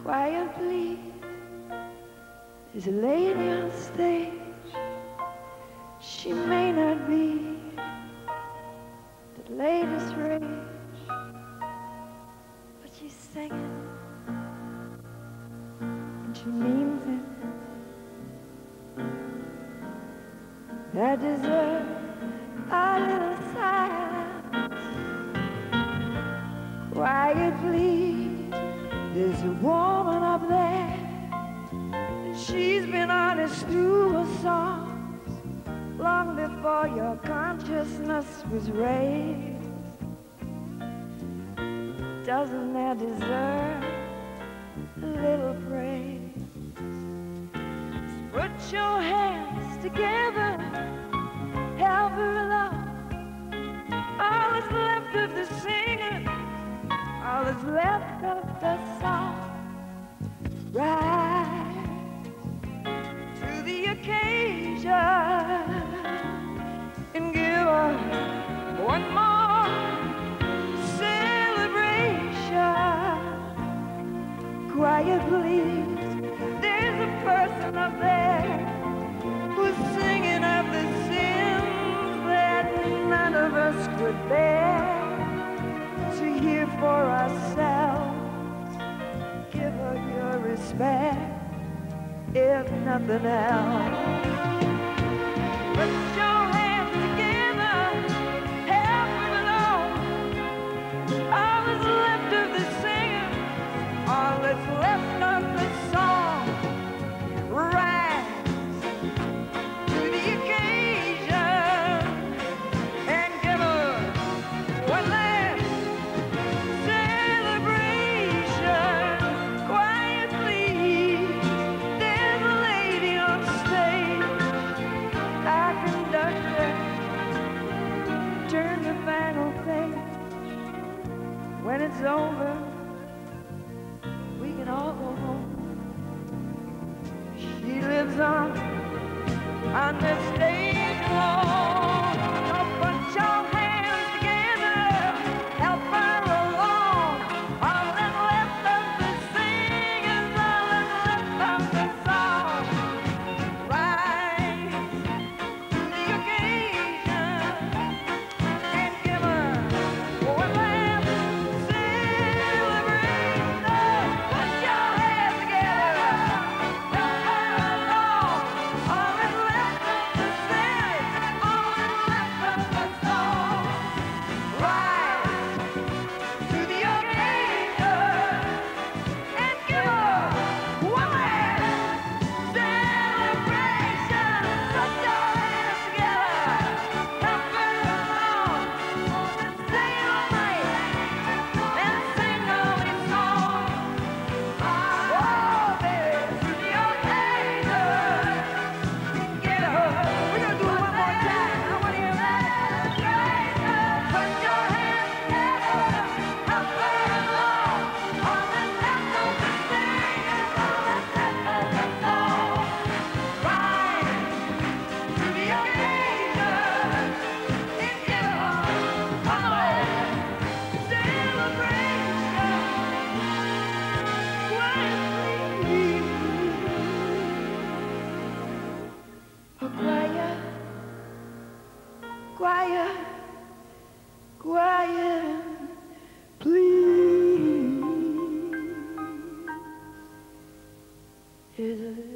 quietly. There's a lady on stage. She may not be the latest rage, but she's singing, and she means it. I deserve a little silence. Quietly, there's a woman up there, and she's been honest through her songs long before your consciousness was raised. Doesn't that deserve a little praise? Put your hands together, help her along. All that's left of the singing, all that's left of the song. Rise to the occasion and give her one more celebration. Quietly, there's a person up there who's singing of the sins that none of us could bear to hear for ourselves. Give her your respect, if nothing else. Put your hands together, help her along. All that's left of the singing, all that's left of the song. Rise to the occasion and give her one last celebration. Quietly, there's a lady on stage. Our conductor, turn the final page. When it's over, we can all go home. She lives on the stage alone. Oh, put your hands together, help her along. All that's left of the singing, all that's left of the song. Rise to the occasion and give her one last celebration. Put your hands together, help her along. All that's left of the singing, all that's left of the song. Rise to the occasion and give her one last celebration. Put your hands together, help her along. Sing all night and sing all these songs. Oh, baby, to the occasion. Get her. We're gonna do it one more time. I want to hear that. Put your hands together, help her along. All that's left of the singing, all that's left of the song. Rise to the occasion and give her one last celebration. Quiet, quiet, quiet, please. Is it